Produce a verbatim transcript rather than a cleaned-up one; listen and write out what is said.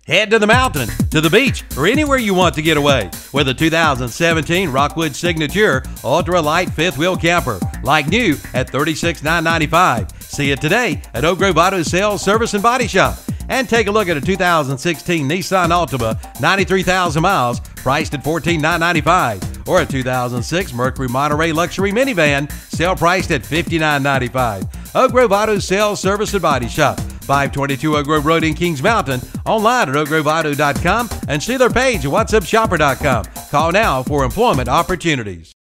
Head to the mountain, to the beach, or anywhere you want to get away with a two thousand seventeen Rockwood Signature Ultra Light Fifth Wheel Camper, like new at thirty-six thousand nine hundred ninety-five dollars. See it today at Oak Grove Auto Sales, Service, and Body Shop. And take a look at a two thousand sixteen Nissan Altima, ninety-three thousand miles, priced at fourteen thousand nine hundred ninety-five dollars. Or a two thousand six Mercury Monterey Luxury Minivan, sale priced at fifty-nine thousand nine hundred ninety-five dollars. Oak Grove Auto Sales, Service, and Body Shop, five twenty-two Oak Grove Road in Kings Mountain, online at oak grove auto dot com, and see their page at whats up shopper dot com. Call now for employment opportunities.